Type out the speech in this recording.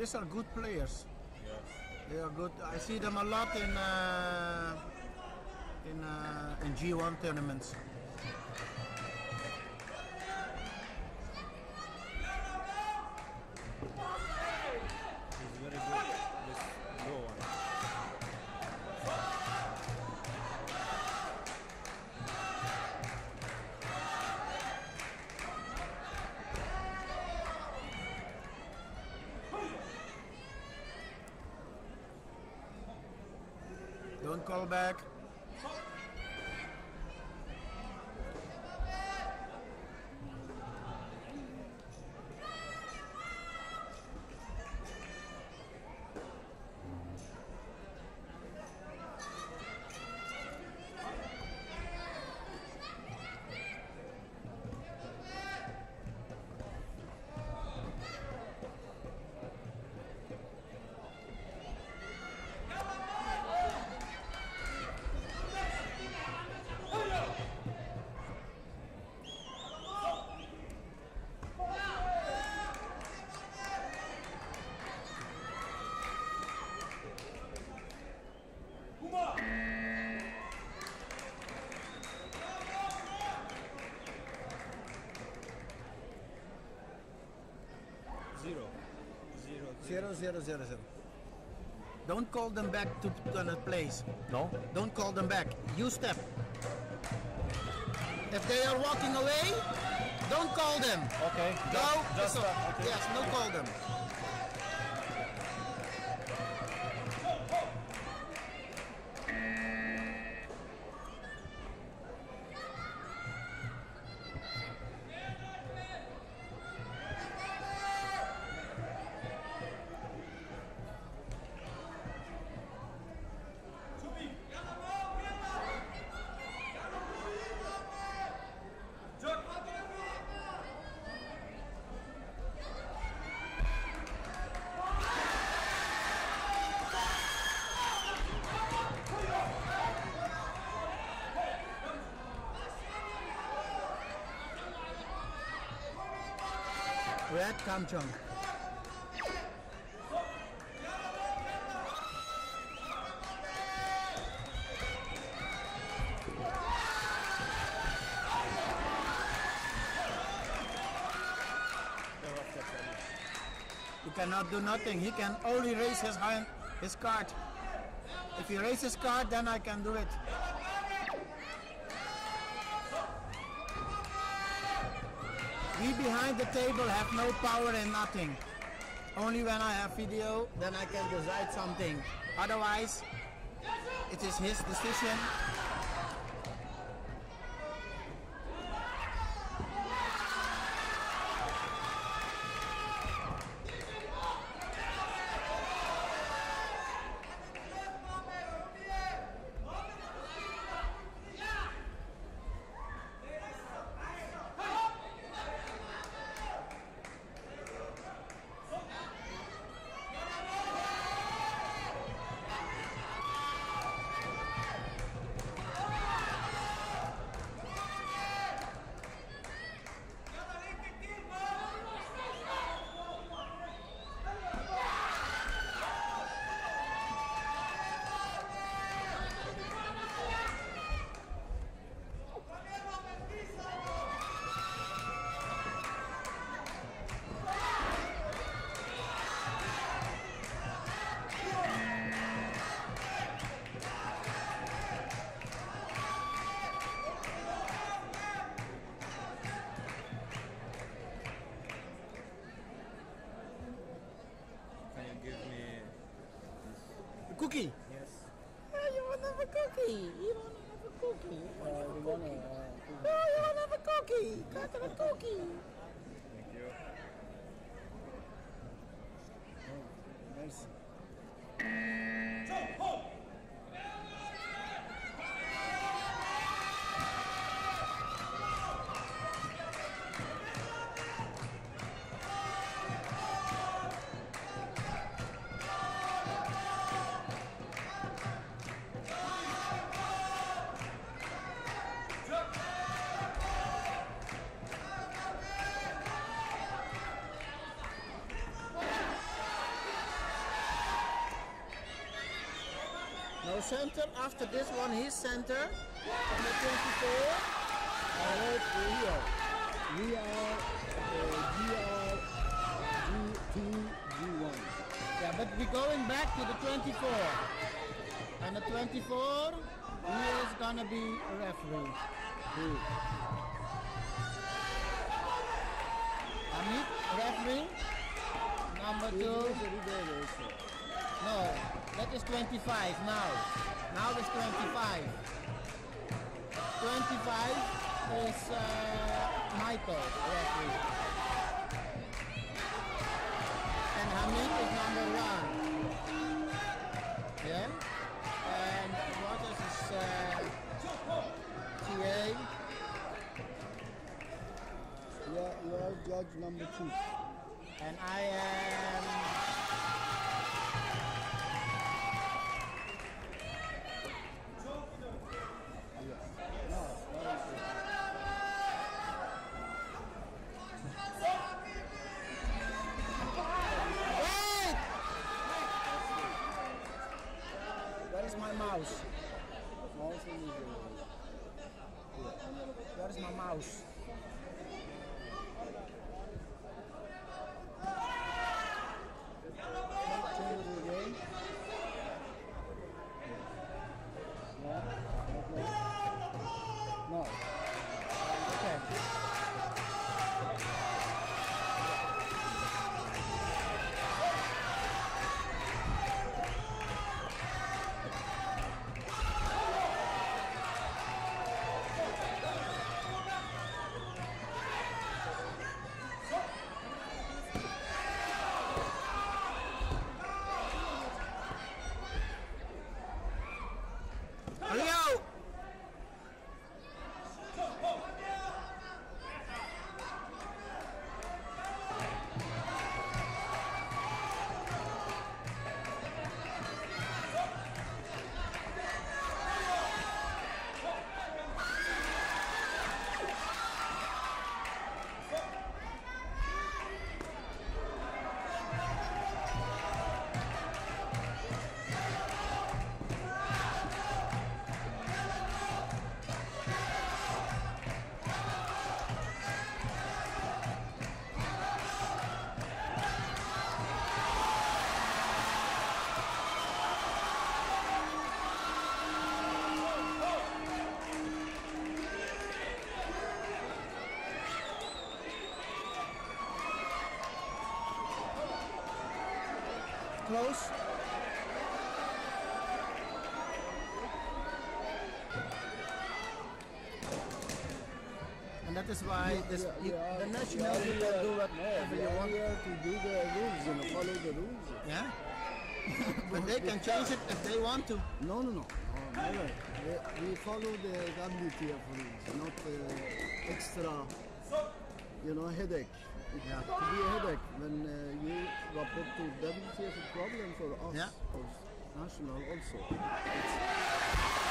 these are good players. Yes. They are good. I see them a lot in G1 tournaments. He's very good. This blue one. Don't call back. Zero. Don't call them back to the place. No? Don't call them back. You step. If they are walking away, don't call them. Okay. Go. Just okay. Yes, no call them. Red Kamchong. He cannot do nothing. He can only raise his hand, his card. If he raises his card, then I can do it. We behind the table have no power and nothing. Only when I have video, then I can decide something. Otherwise, it is his decision. Can you give me A cookie. yes? Oh, you want to have a cookie? You want to have a cookie? You want to have a cookie? Oh, you want to have a cookie? Got a cookie. Thank you. Nice. center after this one, his center on the 24. Right here. We are GR, G2, G1. Yeah, but we're going back to the 24. And the 24, he is gonna be referee. Hamid, referee. Number 2. No, that is 25 now. Now it's 25. 25 is Michael, referee. And Hamid is number 1. Yeah? And what is his TA? You are judge number 2. And I am Wait! Where is my mouse? Where is my mouse? No. Okay. Leo! Close. And that is why this, the national you can do whatever you want. Here to do the rules and follow the rules. Yeah? But they can change it if they want to. No, never. We follow the WTF rules, not extra, headache. It could be a headache when you report to WTF, a problem for us, Yeah. for national also.